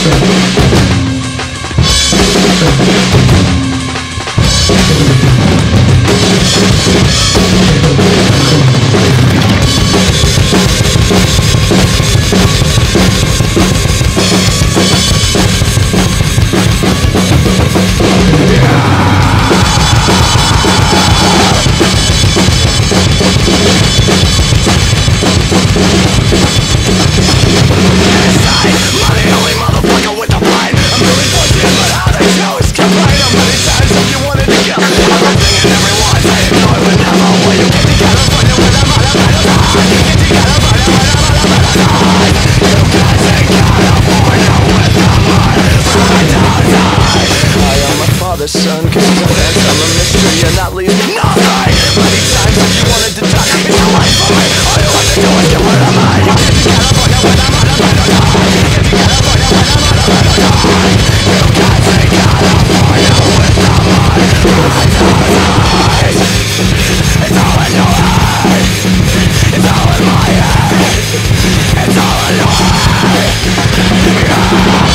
Son, cause he's a phantom, a mystery, and that leaves nothing. Many times if you wanted to die, it's a life for me. All you have to do is get rid of me. You get to California when I'm out of bed or die. You get to California when I'm out of bed or die. You can't take California with the mind. It's all in your head. It's all in my head. It's all in your head. Yeah.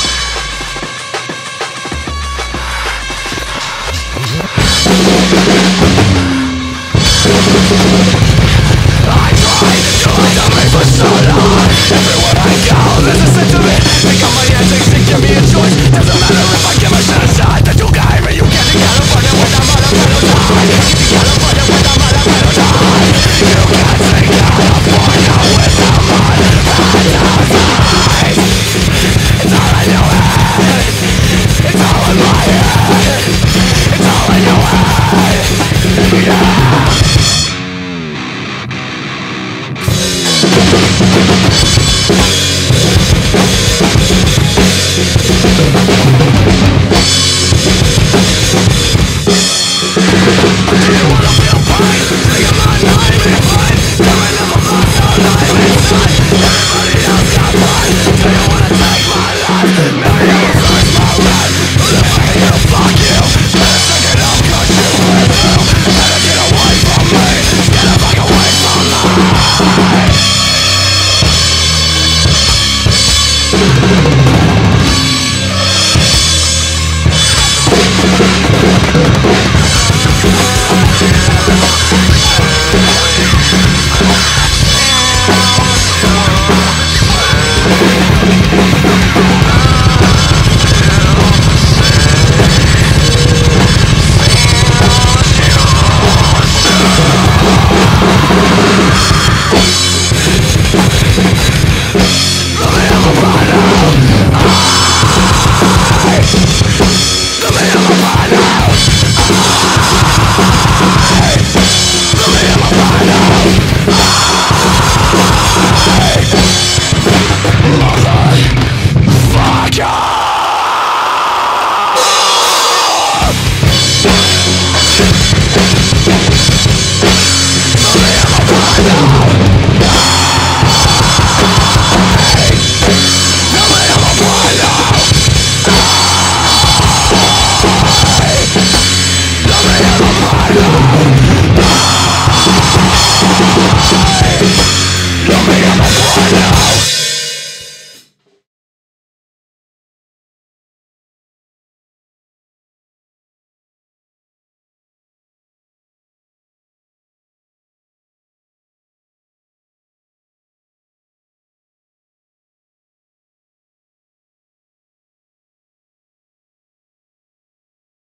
I tried to hide me for so long. Everywhere I go, there's a sense of it. Pick up my antics and give me a choice. Doesn't matter if I give a shit a shot. That you gave me, you get to California when I'm out of bed or die. Get to California when I'm out of bed or die. You can't take California with the mind. It's all in your head. It's all in my head. It's all in your head. Yeah. No!